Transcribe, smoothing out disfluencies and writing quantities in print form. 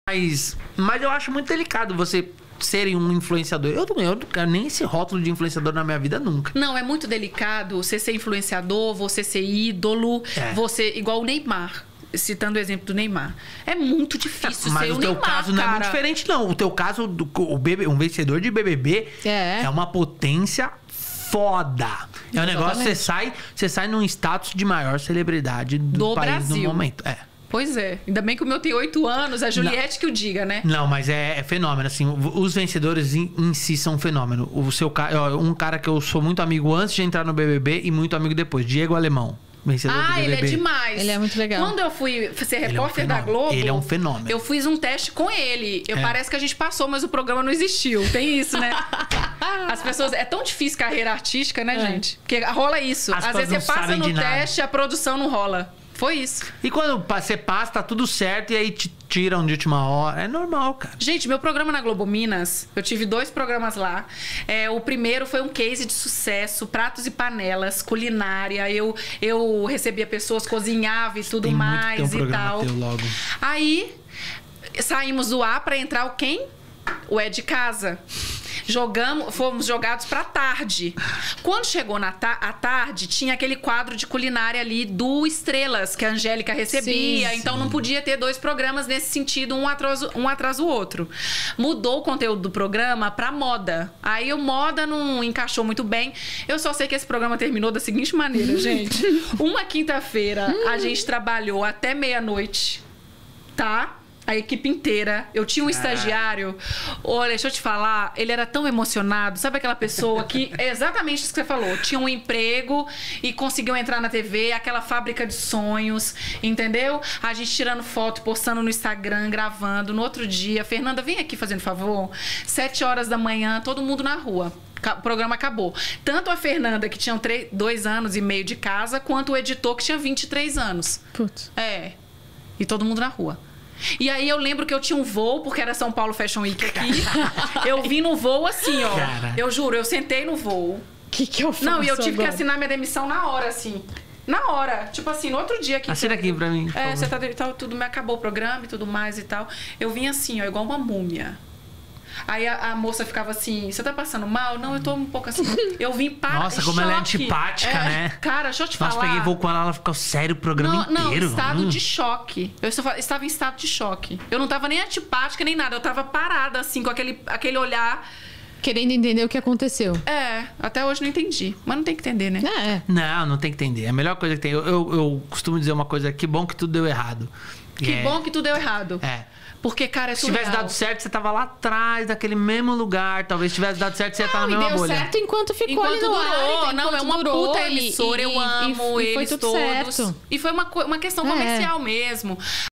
Mas eu acho muito delicado você serem um influenciador. Eu não quero nem esse rótulo de influenciador na minha vida nunca. Não, é muito delicado você ser influenciador, você ser ídolo, você... Igual o Neymar. Citando o exemplo do Neymar. É muito difícil mas ser o teu Neymar, caso não é muito diferente, não. O teu caso, um vencedor de BBB é uma potência foda. É um negócio que você sai num status de maior celebridade do país Brasil. no momento. Pois é. Ainda bem que o meu tem 8 anos, a Juliette que o diga, né? Não, mas é fenômeno, assim. Os vencedores em si são um fenômeno. Um cara que eu sou muito amigo antes de entrar no BBB e muito amigo depois. Diego Alemão. Vencedor do BBB. Ele é demais. Ele é muito legal. Quando eu fui ser repórter da Globo... Ele é um fenômeno. Eu fiz um teste com ele. Parece que a gente passou, mas o programa não existiu. Tem isso, né? As pessoas... É tão difícil carreira artística, né, gente? Porque rola isso. Às vezes você passa no teste e a produção não rola. Foi isso. E quando você passa, tá tudo certo e aí te tiram de última hora. É normal, cara. Gente, meu programa na Globo Minas, eu tive 2 programas lá. O primeiro foi um case de sucesso, pratos e panelas, culinária. Eu recebia pessoas, cozinhava e tudo mais e tal. Logo. Aí, saímos do ar pra entrar o quem? O É de Casa. Fomos jogados pra tarde. Quando chegou à tarde, tinha aquele quadro de culinária ali do Estrelas, que a Angélica recebia. Então não podia ter 2 programas nesse sentido, um atrás do outro. Mudou o conteúdo do programa pra moda. Aí o moda não encaixou muito bem. Eu só sei que esse programa terminou da seguinte maneira, gente. Uma quinta-feira, a gente trabalhou até meia-noite, tá? A equipe inteira. Eu tinha um estagiário. Olha, deixa eu te falar. Ele era tão emocionado. Sabe aquela pessoa que... É exatamente isso que você falou. Tinha um emprego e conseguiu entrar na TV. Aquela fábrica de sonhos. Entendeu? A gente tirando foto, postando no Instagram, gravando. No outro dia, Fernanda, vem aqui fazendo favor. 7 horas da manhã, todo mundo na rua. O programa acabou. Tanto a Fernanda, que tinha 2 anos e meio de casa, quanto o editor, que tinha 23 anos. Putz. E todo mundo na rua. E aí eu lembro que eu tinha um voo, porque era São Paulo Fashion Week aqui. Eu vim no voo assim, ó. Cara. Eu juro, eu sentei no voo. Que eu faço? Não, e eu tive agora? que assinar minha demissão na hora, assim. Na hora. Tipo assim, no outro dia aqui. Assina aqui pra mim. Você tá tudo, acabou o programa e tudo mais e tal. Eu vim assim, ó, igual uma múmia. Aí a moça ficava assim, você tá passando mal? Não, eu tô um pouco assim. Eu vim para Nossa, como ela é antipática, né? Cara, deixa eu te falar. Nossa, peguei voo com ela ficou sério o programa inteiro. Não, estado de choque. Eu estava em estado de choque. Eu não tava nem antipática, nem nada. Eu tava parada, assim, com aquele olhar... Querendo entender o que aconteceu. Até hoje não entendi. Mas não tem que entender, né? Não tem que entender. É a melhor coisa que tem. Eu costumo dizer uma coisa, que bom que tudo deu errado. Que bom que tudo deu errado. Porque, cara, se tivesse dado certo, você tava lá atrás, daquele mesmo lugar. Talvez tivesse dado certo, você ia estar na mesma bolha. Deu certo enquanto ficou ali no ar. Não, é uma puta emissora. Eu amo eles todos. E foi uma questão comercial mesmo.